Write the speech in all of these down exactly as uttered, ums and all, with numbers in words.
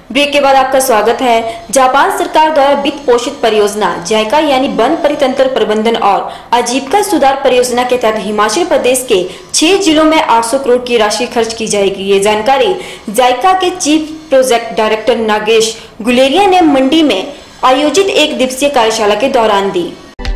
Break के बाद आपका स्वागत है। जापान सरकार द्वारा वित्त पोषित परियोजना जायका यानी वन परितंत्र प्रबंधन और आजीविका सुधार परियोजना के तहत हिमाचल प्रदेश के छह जिलों में आठ सौ करोड़ की राशि खर्च की जाएगी। ये जानकारी जायका के chief project director Nagesh Guleria ने मंडी में आयोजित एक दिवसीय कार्यशाला के दौरान दी।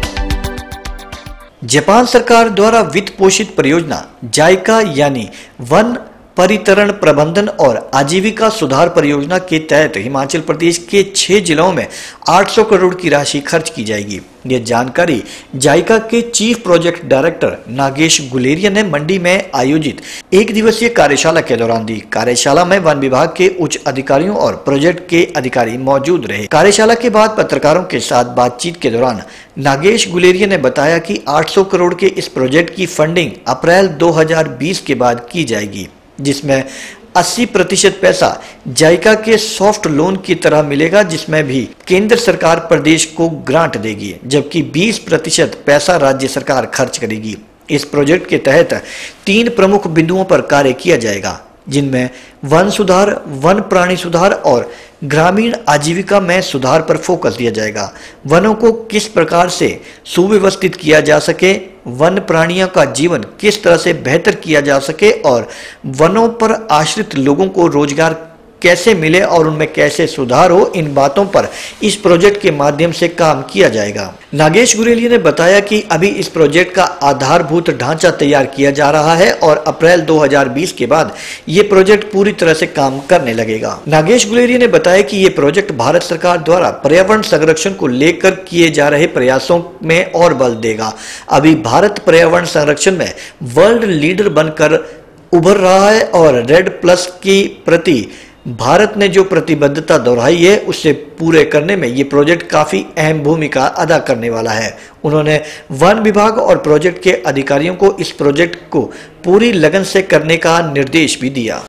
जापान सरकार द्वारा वित्त पोषित परियोजना जायका यानी वन परितरण प्रबंधन और आजीविका सुधार परियोजना के तहत हिमाचल प्रदेश के छह जिलों में आठ सौ करोड़ की राशि खर्च की जाएगी। यह जानकारी जायका के chief project director Nagesh Guleria ने मंडी में आयोजित एक दिवसीय कार्यशाला के दौरान दी। कार्यशाला में वन विभाग के उच्च अधिकारियों और प्रोजेक्ट के अधिकारी मौजूद रहे। कार्यशाला के बाद पत्रकारों के साथ बातचीत के दौरान नागेश गुलेरिया ने बताया कि आठ सौ करोड़ के इस प्रोजेक्ट की फंडिंग अप्रैल दो हज़ार बीस के बाद की जाएगी, जिसमें अस्सी प्रतिशत पैसा जायका के सॉफ्ट लोन की तरह मिलेगा, जिसमें भी केंद्र सरकार प्रदेश को ग्रांट देगी, जबकि बीस प्रतिशत पैसा राज्य सरकार खर्च करेगी। इस प्रोजेक्ट के तहत तीन प्रमुख बिंदुओं पर कार्य किया जाएगा, जिनमें वन सुधार, वन प्राणी सुधार और ग्रामीण आजीविका में सुधार पर फोकस दिया जाएगा। वनों को किस प्रकार से सुव्यवस्थित किया जा सके, वन प्राणियों का जीवन किस तरह से बेहतर किया जा सके और वनों पर आश्रित लोगों को रोजगार कैसे मिले और उनमें कैसे सुधार हो, इन बातों पर इस प्रोजेक्ट के माध्यम से काम किया जाएगा। नागेश गुलेरिया ने बताया कि अभी इस प्रोजेक्ट का आधारभूत ढांचा तैयार किया जा रहा है और अप्रैल दो हज़ार बीस के बाद ये प्रोजेक्ट पूरी तरह से काम करने लगेगा। नागेश गुलेरिया ने बताया कि ये प्रोजेक्ट भारत सरकार द्वारा पर्यावरण संरक्षण को लेकर किए जा रहे प्रयासों में और बल देगा। अभी भारत पर्यावरण संरक्षण में वर्ल्ड लीडर बनकर उभर रहा है और रेड प्लस की प्रति भारत ने जो प्रतिबद्धता दोहराई है, उससे पूरे करने में ये प्रोजेक्ट काफी अहम भूमिका अदा करने वाला है। उन्होंने वन विभाग और प्रोजेक्ट के अधिकारियों को इस प्रोजेक्ट को पूरी लगन से करने का निर्देश भी दिया।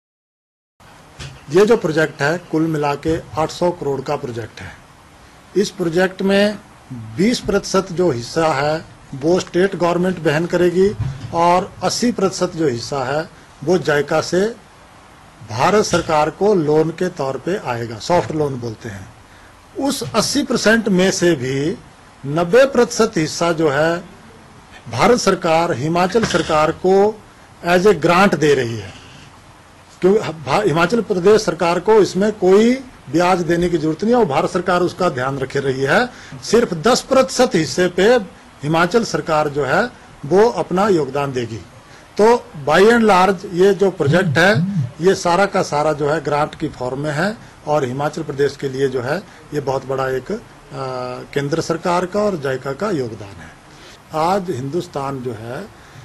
ये जो प्रोजेक्ट है कुल मिला के आठ सौ करोड़ का प्रोजेक्ट है। इस प्रोजेक्ट में बीस प्रतिशत जो हिस्सा है वो स्टेट गवर्नमेंट वहन करेगी और अस्सी प्रतिशत जो हिस्सा है वो जायका से भारत सरकार को लोन के तौर पे आएगा, सॉफ्ट लोन बोलते हैं। उस अस्सी परसेंट में से भी नब्बे प्रतिशत हिस्सा जो है भारत सरकार हिमाचल सरकार को एज ए ग्रांट दे रही है, क्योंकि हिमाचल प्रदेश सरकार को इसमें कोई ब्याज देने की जरूरत नहीं है और भारत सरकार उसका ध्यान रख रही है। सिर्फ दस प्रतिशत हिस्से पे हिमाचल सरकार जो है वो अपना योगदान देगी। तो बाई एंड लार्ज ये जो प्रोजेक्ट है ये सारा का सारा जो है ग्रांट की फॉर्म में है और हिमाचल प्रदेश के लिए जो है ये बहुत बड़ा एक आ, केंद्र सरकार का और जायका का योगदान है। आज हिंदुस्तान जो है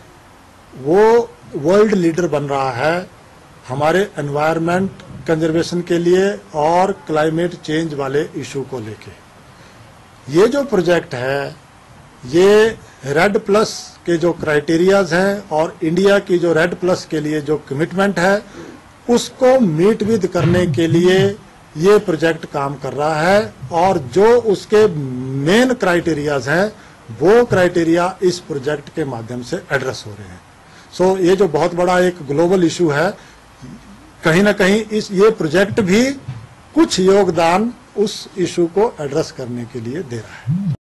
वो वर्ल्ड लीडर बन रहा है हमारे एनवायरनमेंट कंजर्वेशन के लिए और क्लाइमेट चेंज वाले इशू को लेके। ये जो प्रोजेक्ट है ये रेड प्लस के जो क्राइटेरियाज हैं और इंडिया की जो रेड प्लस के लिए जो कमिटमेंट है उसको मीट विद करने के लिए ये प्रोजेक्ट काम कर रहा है और जो उसके मेन क्राइटेरियाज हैं वो क्राइटेरिया इस प्रोजेक्ट के माध्यम से एड्रेस हो रहे हैं। सो so, ये जो बहुत बड़ा एक ग्लोबल इशू है, कहीं ना कहीं इस ये प्रोजेक्ट भी कुछ योगदान उस इशू को एड्रेस करने के लिए दे रहा है।